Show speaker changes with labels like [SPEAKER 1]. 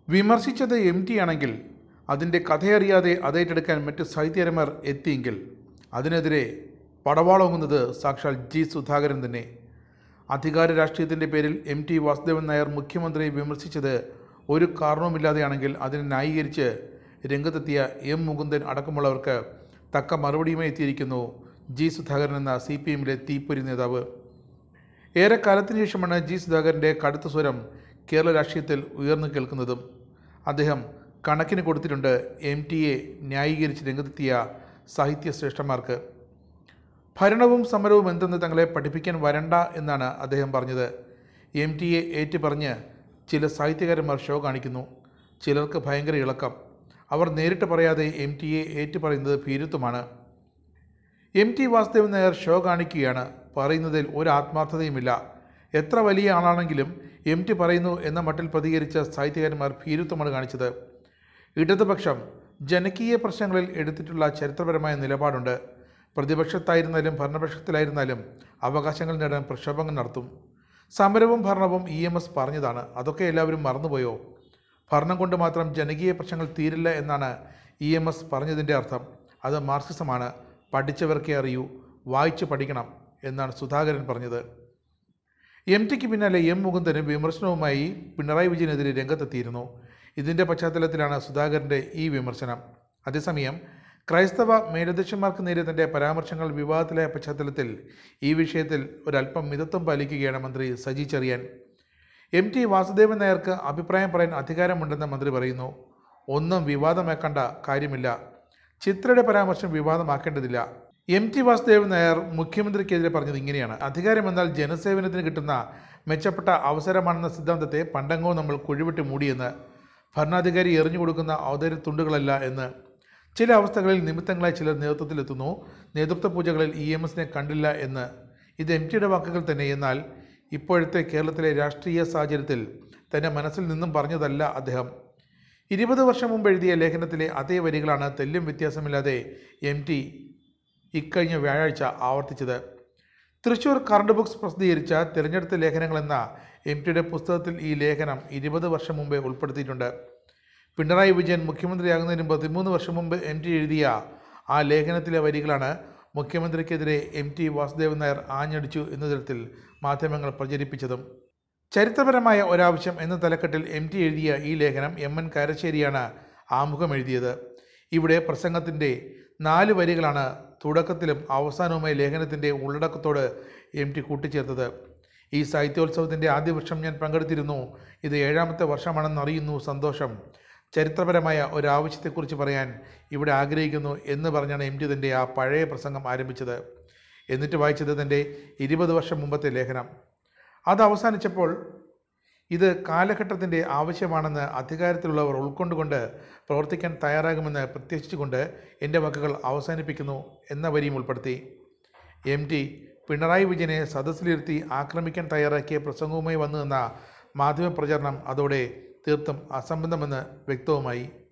[SPEAKER 1] വിമർശിച്ചത് MT ആണെങ്കിൽ അതിൻ്റെ കഥയറിയാതെ അതേറ്റെടുക്കാൻ മറ്റ് സാഹിത്യകാരന്മാർ എത്തിയെങ്കിൽ അതിനെതിരെ പടവാളോങ്ങുന്നത് സാക്ഷാൽ G. സുധാകരൻ തന്നെ. അധികാര രാഷ്ട്രീയത്തിൻ്റെ പേരിൽ MT വാസുദേവൻ നായർ മുഖ്യമന്ത്രിയെ വിമർശിച്ചത് ഒരു കാരണവുമില്ലാതെയാണെങ്കിൽ അതിനെ ന്യായീകരിച്ച് രംഗത്തെത്തിയ M. മുകുന്ദൻ അടക്കമുള്ളവർക്ക് തക്ക മറുപടിയുമായി എത്തിയിരിക്കുന്നു G. സുധാകരൻ എന്ന CPMലെ തീപ്പൊരി നേതാവ്. ഏറെക്കാലത്തിന് ശേഷമാണ് G. സുധാകരൻ്റെ കടുത്ത സ്വരം കേരള രാഷ്ട്രീയത്തിൽ ഉയർന്നു കേൾക്കുന്നതും. അദ്ദേഹം കണക്കിന് കൊടുത്തിട്ടുണ്ട് MTയെ ന്യായീകരിച്ച് രംഗത്തെത്തിയ സാഹിത്യ ശ്രേഷ്ഠന്മാർക്ക്. ഭരണവും സമരവും എന്തെന്ന് തങ്ങളെ പഠിപ്പിക്കാൻ വരണ്ട എന്നാണ് അദ്ദേഹം പറഞ്ഞത്. MTയെ ഏറ്റുപറഞ്ഞ് ചില സാഹിത്യകാരന്മാർ ഷോ കാണിക്കുന്നു. ചിലർക്ക് ഭയങ്കര ഇളക്കം. അവർ നേരിട്ട് പറയാതെ MTയെ ഏറ്റുപറയുന്നത് ഭീരുത്വമാണ്. MT വാസുദേവൻ നായർ ഷോ കാണിക്കുകയാണ്. പറയുന്നതിൽ ഒരു ആത്മാർത്ഥതയുമില്ല. എത്ര വലിയ ആളാണെങ്കിലും MT പറയുന്നു എന്ന മട്ടിൽ പ്രതികരിച്ച സാഹിത്യകാരന്മാർ ഭീരുത്വമാണ് കാണിച്ചത്. ഇടതുപക്ഷം ജനകീയ പ്രശ്നങ്ങളിൽ എടുത്തിട്ടുള്ള ചരിത്രപരമായ നിലപാടുണ്ട്. പ്രതിപക്ഷത്തായിരുന്നാലും ഭരണപക്ഷത്തിലായിരുന്നാലും അവകാശങ്ങൾ നേടാൻ പ്രക്ഷോഭങ്ങൾ നടത്തും. സമരവും ഭരണവും EMS പറഞ്ഞതാണ്. അതൊക്കെ എല്ലാവരും മറന്നുപോയോ? ഭരണം കൊണ്ട് മാത്രം ജനകീയ പ്രശ്നങ്ങൾ തീരില്ല എന്നാണ് EMS പറഞ്ഞതിൻ്റെ അർത്ഥം. അത് മാർക്സിസമാണ്. പഠിച്ചവർക്കേ അറിയൂ, വായിച്ച് പഠിക്കണം എന്നാണ് സുധാകരൻ പറഞ്ഞത്. MTക്ക് പിന്നാലെ M. മുകുന്ദനും വിമർശനവുമായി പിണറായി വിജയനെതിരെ രംഗത്തെത്തിയിരുന്നു. ഇതിൻ്റെ പശ്ചാത്തലത്തിലാണ് സുധാകരൻ്റെ ഈ വിമർശനം. അതേസമയം ക്രൈസ്തവ മേലധ്യക്ഷന്മാർക്ക് നേരെ തൻ്റെ പരാമർശങ്ങൾ വിവാദത്തിലായ പശ്ചാത്തലത്തിൽ ഈ വിഷയത്തിൽ ഒരല്പം മിതത്വം പാലിക്കുകയാണ് മന്ത്രി സജി ചെറിയാൻ. MT വാസുദേവൻ നായർക്ക് അഭിപ്രായം പറയാൻ അധികാരമുണ്ടെന്ന് മന്ത്രി പറയുന്നു. ഒന്നും വിവാദമാക്കേണ്ട കാര്യമില്ല. ചിത്രയുടെ പരാമർശം വിവാദമാക്കേണ്ടതില്ല. MT വാസുദേവൻ നായർ മുഖ്യമന്ത്രിക്കെതിരെ പറഞ്ഞത് ഇങ്ങനെയാണ്: അധികാരമെന്നാൽ ജനസേവനത്തിന് കിട്ടുന്ന മെച്ചപ്പെട്ട അവസരമാണെന്ന സിദ്ധാന്തത്തെ പണ്ടങ്ങോ നമ്മൾ കുഴിവിട്ട് മൂടിയെന്ന്. ഭരണാധികാരി എറിഞ്ഞു കൊടുക്കുന്ന ഔദാര്യ തുണ്ടുകളല്ല എന്ന്. ചില അവസ്ഥകളിൽ നിമിത്തങ്ങളായി ചിലർ നേതൃത്വത്തിലെത്തുന്നു. നേതൃത്വ പൂജകളിൽ EMSനെ കണ്ടില്ല എന്ന്. ഇത് MTയുടെ വാക്കുകൾ തന്നെ. എന്നാൽ ഇപ്പോഴത്തെ കേരളത്തിലെ രാഷ്ട്രീയ സാഹചര്യത്തിൽ തൻ്റെ മനസ്സിൽ നിന്നും പറഞ്ഞതല്ല അദ്ദേഹം. 20 വർഷം മുമ്പ് എഴുതിയ ലേഖനത്തിലെ അതേ വരികളാണ് തെല്ലും വ്യത്യാസമില്ലാതെ MT ഇക്കഴിഞ്ഞ വ്യാഴാഴ്ച ആവർത്തിച്ചത്. തൃശ്ശൂർ കറണ്ട് ബുക്സ് പ്രസിദ്ധീകരിച്ച തിരഞ്ഞെടുത്ത ലേഖനങ്ങളെന്ന MTയുടെ പുസ്തകത്തിൽ ഈ ലേഖനം 20 വർഷം മുമ്പേ ഉൾപ്പെടുത്തിയിട്ടുണ്ട്. പിണറായി വിജയൻ മുഖ്യമന്ത്രിയാകുന്നതിന് 13 വർഷം മുമ്പ് MT എഴുതിയ ആ ലേഖനത്തിലെ വരികളാണ് മുഖ്യമന്ത്രിക്കെതിരെ MT വാസുദേവൻ നായർ ആഞ്ഞടിച്ചു എന്ന തരത്തിൽ മാധ്യമങ്ങൾ പ്രചരിപ്പിച്ചതും. ചരിത്രപരമായ ഒരാവശ്യം എന്ന തലക്കെട്ടിൽ MT എഴുതിയ ഈ ലേഖനം MN കാരശ്ശേരിയാണ് ആമുഖം എഴുതിയത്. ഇവിടെ പ്രസംഗത്തിൻ്റെ 4 വരികളാണ് തുടക്കത്തിലും അവസാനവുമായി ലേഖനത്തിൻ്റെ ഉള്ളടക്കത്തോട് MT കൂട്ടിച്ചേർത്തത്. ഈ സാഹിത്യോത്സവത്തിൻ്റെ ആദ്യ വർഷം ഞാൻ പങ്കെടുത്തിരുന്നു. ഇത് 7ാമത്തെ വർഷമാണെന്നറിയുന്നു. സന്തോഷം. ചരിത്രപരമായ ഒരാവശ്യത്തെക്കുറിച്ച് പറയാൻ ഇവിടെ ആഗ്രഹിക്കുന്നു എന്ന് പറഞ്ഞാണ് MT തൻ്റെ ആ പഴയ പ്രസംഗം ആരംഭിച്ചത്. എന്നിട്ട് വായിച്ചത് തൻ്റെ 20 വർഷം മുമ്പത്തെ ലേഖനം. അത് അവസാനിച്ചപ്പോൾ ഇത് കാലഘട്ടത്തിൻ്റെ ആവശ്യമാണെന്ന് അധികാരത്തിലുള്ളവർ ഉൾക്കൊണ്ടുകൊണ്ട് പ്രവർത്തിക്കാൻ തയ്യാറാകുമെന്ന് പ്രത്യേകിച്ചുകൊണ്ട് എൻ്റെ വാക്കുകൾ അവസാനിപ്പിക്കുന്നു എന്ന വരിയും ഉൾപ്പെടുത്തി. MT പിണറായി വിജയനെ സദസ്സിലിരുത്തി ആക്രമിക്കാൻ തയ്യാറാക്കിയ പ്രസംഗവുമായി വന്നു നിന്ന മാധ്യമപ്രചാരണം അതോടെ തീർത്തും അസംബന്ധമെന്ന് വ്യക്തവുമായി.